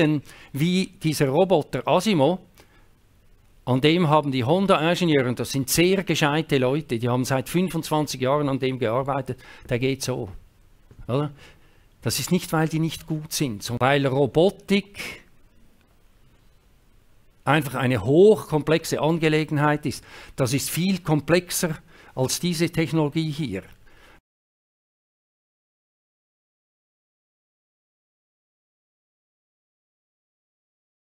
wie dieser Roboter Asimo, an dem haben die Honda-Ingenieure, und das sind sehr gescheite Leute, die haben seit 25 Jahren an dem gearbeitet, der geht so. Oder? Das ist nicht, weil die nicht gut sind, sondern weil Robotik einfach eine hochkomplexe Angelegenheit ist. Das ist viel komplexer als diese Technologie hier.